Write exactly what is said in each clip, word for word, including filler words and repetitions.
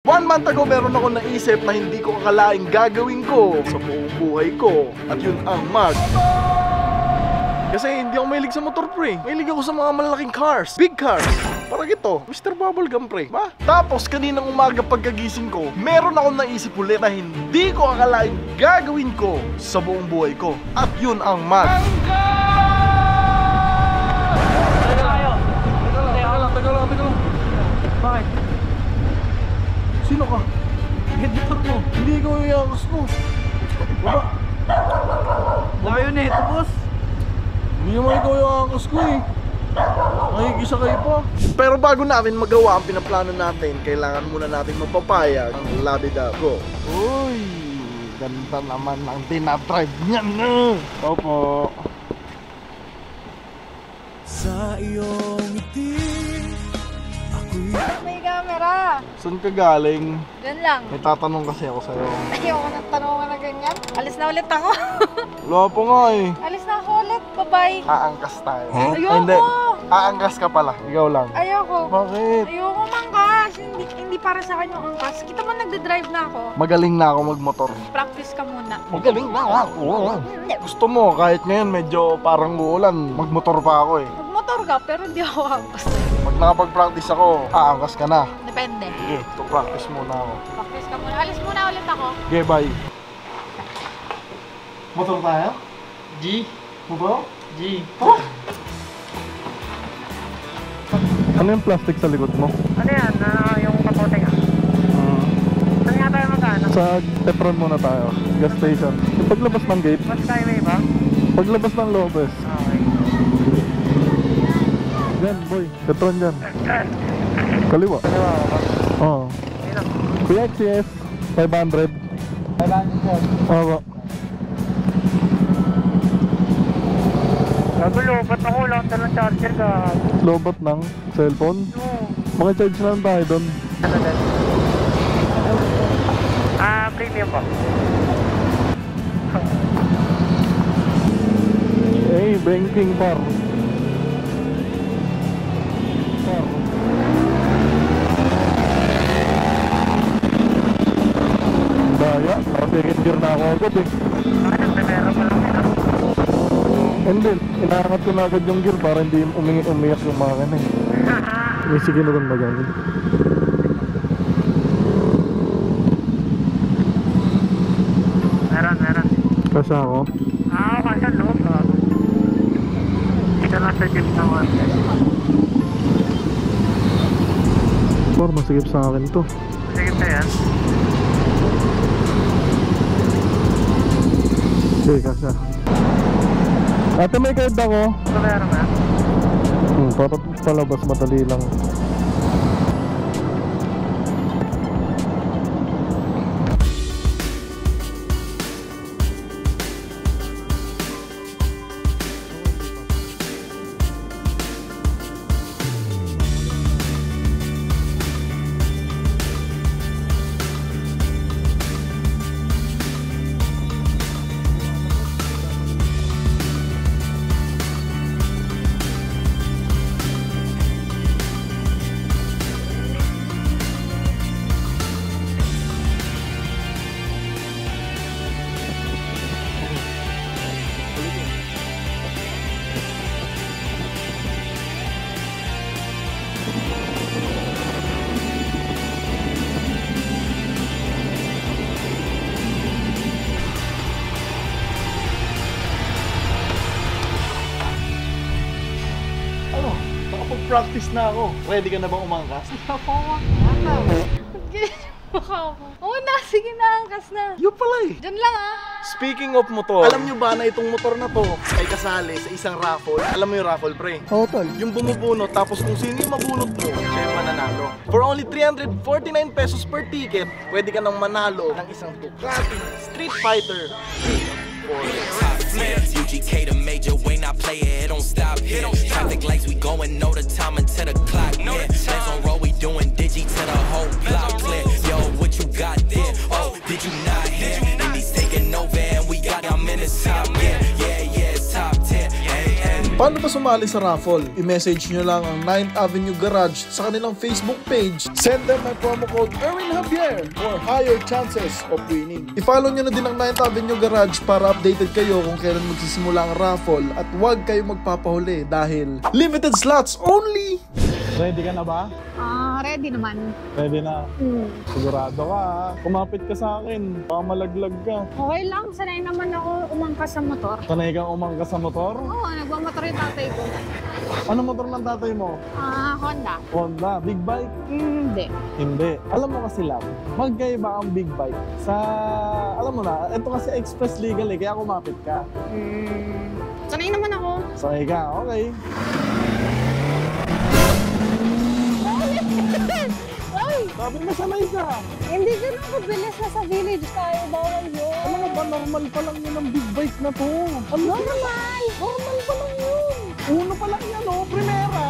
One month ago, meron ako naisip na hindi ko akalaing gagawin ko sa buong buhay ko. At yun ang mag... Kasi hindi ako mahilig sa motor, pre. Mahilig ako sa mga malalaking cars, big cars. Parang ito, Mister Bubblegum, pre. Ba? Tapos kaninang umaga pagkagising ko, meron akong naisip ulit na hindi ko akalaing gagawin ko sa buong buhay ko. At yun ang mag... Teka kayo. Teka lang, teka lang, teka lang. Bakit? Sino ka? Editor mo. Hindi ikaw yung yakas mo. Baba. Layo na ito, boss. Hindi naman ikaw yung yakas ko eh. Nakikisa kayo pa. Pero bago natin magawa ang pinaplano natin, kailangan muna natin magpapayag ang labida ko. Uy, ganda naman ang tinadrive niyan. Opo. Sa iyong ngiti, ako'y... May camera. Saan ka galing? Diyan lang. May tatanong kasi ako sa'yo. Ayoko nang tanongan na ganyan. Alis na ulit ako. Wala pa nga eh. Alis na ako ulit. Bye-bye. Aangkas tayo. Huh? Ay, Ayoko. hindi. Aangkas ka pala. Ikaw lang. Ayoko. Bakit? Ayoko mangkas. Hindi, hindi para sa akin yung angkas. Kita mo nagde-drive na ako. Magaling na ako magmotor. Practice ka muna. Magaling na ako. Gusto mo, kahit ngayon medyo parang uulan, magmotor pa ako eh. Magmotor ka pero hindi ako angkas. Pag nakapag-practice ako, aangkas ka na. Depende. Sige, to practice muna ako. Practice ka muna. Alis muna ulit ako. Okay, bye. Motor tayo? G. Motor? G. Oh! Ano yung plastic sa likod mo? Ano yan? Uh, yung kapote nga. Uh, Saan nga tayo magkano? sa Tefron muna tayo, gas station. Yung paglabas ng gate, Mas skyway ba? paglabas ng Lopez. Okay. Yan, boy. Tefron dyan. Kaliwa. Kaliwa ako ba? Oo. Ilan? Kuya X C S, five hundred. five hundred po. Oo. Nagulo, ba't ako lang talang charger ka? Lobot ng cellphone. Oo. Maka-charge na lang tayo doon. Ano din? Ah, premium po. Hey, banking par. Par. Daya, second gear na ako agad eh. Ano, primero pa lang nila. Hindi, inaangat ko na agad yung gear para hindi umingi umiyak yung makina eh. May sige na rin magagod. Meron, meron. Kasi ako, Ah, kasi loob ka. Dito lang sa jeep naman. por masigip sa akin to. Sige pa yan. Okay, kasi. Ate, may card ako. Ito meron na. Hmm, para palabas madali lang. Practice na ako. Ready ka na bang umangkas? Ako, ako. Mukha mo. Oo na, sige na, angkas na. Yung pala eh. Diyan lang ah. Speaking of motor, alam nyo ba na itong motor na to ay kasali sa isang raffle? Alam mo yung raffle, pre? Oo, tol. Yung bumubunot, tapos kung sino yung mabunot mo, siya yung mananalo. For only three hundred forty-nine pesos per ticket, pwede ka nang manalo ng isang Ducati Street Fighter. U G K to major when I play it, it don't stop here. Traffic lights, we going, know the time until the clock. Yeah, hands on roll, we doing digi to the whole block clear. Yo, what you got there? Oh, did you not hear? And he's taking over and we got them in the top. Yeah, yeah, yeah, it's top ten. Hey, hey. Paano ba sumali sa raffle? I-message nyo lang ang ninth Avenue Garage sa kanilang Facebook page. Send them my promo code Erwin Javier for higher chances of winning. I-follow nyo na din ang ninth Avenue Garage para updated kayo kung kailan magsisimula ang raffle at huwag kayo magpapahuli dahil limited slots only! Ready ka na ba? Ah, ready naman. Ready na. Hmm. Sigurado ka ha. Kumapit ka sa akin. Baka malaglag ka. Okay lang, sanay naman ako umangkas sa motor. Sanay kang umangkas sa motor? Oo, nagmamotor yung tatay ko. Ano motor ng tatay mo? Ah, Honda. Honda. Big bike? Hmm, hindi. Hindi. Alam mo kasi lang, magkaiba ang big bike. Sa, alam mo na, ito kasi express legal eh, kaya kumapit ka. Hmm. Sanay naman ako. Sanay ka, okay. Ay! Sabi mo sanay ka. Hindi ganun kabilis na sa village tayo. Bawal yun. Alam mo ba, normal pa lang yun ang big bike na to. Ano? Normal! Normal pa lang yun. Uno pa lang yan, oh. Primera.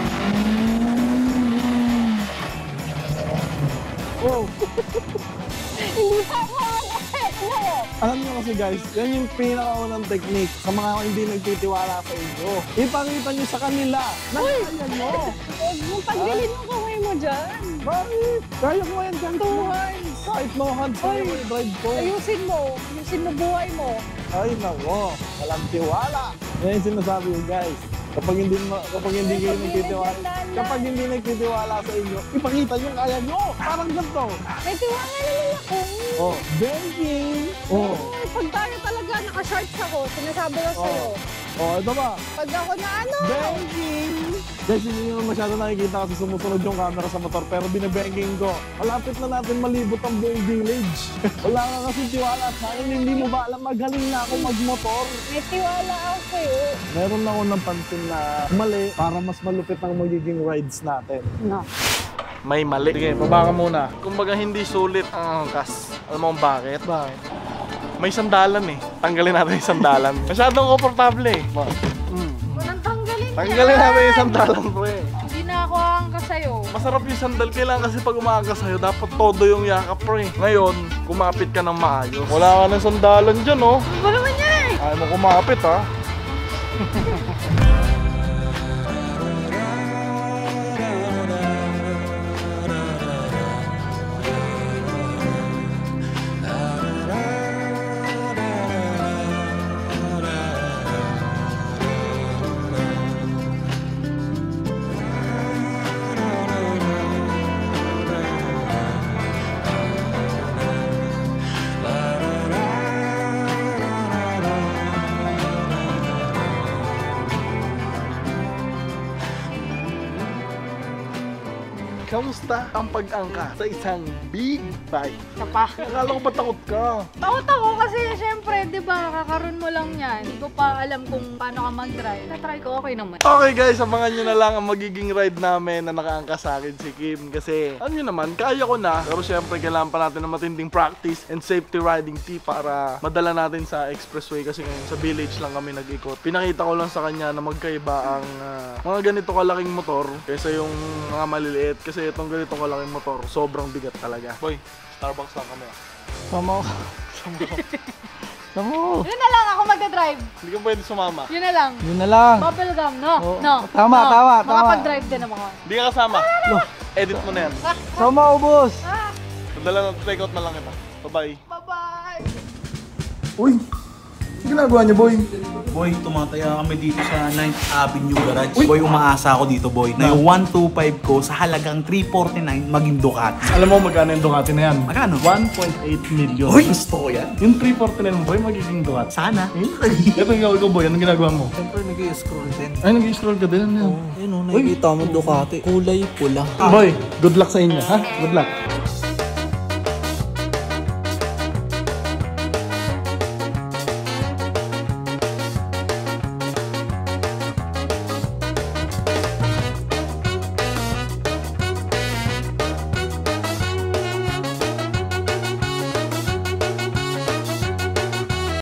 Oh. Hindi pa ako mag-effect mo. Alam niyo kasi guys, yan yung pinakaunang technique sa mga hindi nagtitiwala sa inyo. Ipakita niyo sa kanila na kaya nyo. Huwag mong tanggalin yung kamay mo dyan. Bakit? Kaya ko yan dyan. Two hands. Kahit no hands, kaya mo i-drive ko. Ayusin mo. Ayusin mo buhay mo. Ay nako, walang tiwala. Yan yung sinasabi ko guys. Kapag hindi ma- kapag hindi kayo nagtitiwala, kapag hindi nagtitiwala sa inyo, ipakita niyo kaya nyo. Parang ganito. May tiwala naman ako. Oh, banking. Oh. Ay, pag tayo talaga naka-shorts ako, sinasabi ko sa'yo. Oh, ito ba? Pag ako na ano, Banking! Guys, hindi nyo masyado nakikita kasi sumusunod yung camera sa motor pero binabanking ko. Malapit na natin malibot ang buong village. Wala ka kasi tiwala sa akin, hindi mo ba alam magaling na ako magmotor? may tiwala ako sa'yo. Meron ako napansin na mali para mas malupit ang magiging rides natin. No. May mali. Sige, baba ka muna. Kumbaga hindi sulit ang angkas. Alam mo kung bakit? Bakit? May sandalan eh. Tanggalin natin yung sandalan. Masyadong komportable eh. Hmm. Walang tanggalin Tanggalin natin yung sandalan pre. Hindi na ako angkas sa'yo. Masarap yung sandal. Kailangan kasi pag umaangkas sa'yo, dapat todo yung yakap pre. Ngayon, kumapit ka ng maayos. Wala ka ng sandalan dyan oh. Ano naman yan eh? Ayaw mo kumapit ha. Kamusta ang pag-angka sa isang big bike? Isa pa. Akala ko ba takot ka? Takot ako kasi syempre, di ba, kakaroon mo lang yan. Hindi ko pa alam kung paano ka mag-drive. Na-try ko, okay naman. Okay guys, abangan nyo na lang ang magiging ride namin na nakaangka sa akin si Kim. Kasi, alam nyo naman, kaya ko na. Pero syempre, kailangan pa natin ng matinding practice and safety riding tip para madala natin sa expressway. Kasi ngayon, sa village lang kami nag-ikot. Pinakita ko lang sa kanya na magkaiba ang uh, mga ganito kalaking motor kaysa yung mga maliliit. Kasi itong ganito kalaking motor, sobrang bigat talaga. Boy, Starbucks lang kami. Sama ko. Sama ko. Sama ko. Yun na lang, ako mag-drive. Hindi ka pwede sumama. Yun na lang. Yun na lang. Bubble gum, no? Oo. No. Tama, no. tama, tama. Makapag-drive din naman ako. Hindi ka kasama. Edit mo na yan. Sama ko, boss. Ah, Padala na, take out na lang kita. Bye-bye. bye-bye. Uy, ano ginagawa niyo, boy? Boy, tumataya kami dito sa ninth Avenue Garage. Boy, umaasa ako dito, boy, na yung one twenty-five ko sa halagang three forty-nine maging Ducati. Alam mo magkano yung Ducati na yan? Magkano? one point eight million. Uy, gusto ko yan. Yung three forty-nine mo, boy, magiging Ducati. Sana. Ito yung ikaw, boy. Anong ginagawa mo? Siyempre, nag-i-scroll din. Ay, nag-scroll ka din. Ano yan? Ayun o, nakikita mo Ducati. Kulay pula. Boy, good luck sa inyo, ha? Good luck.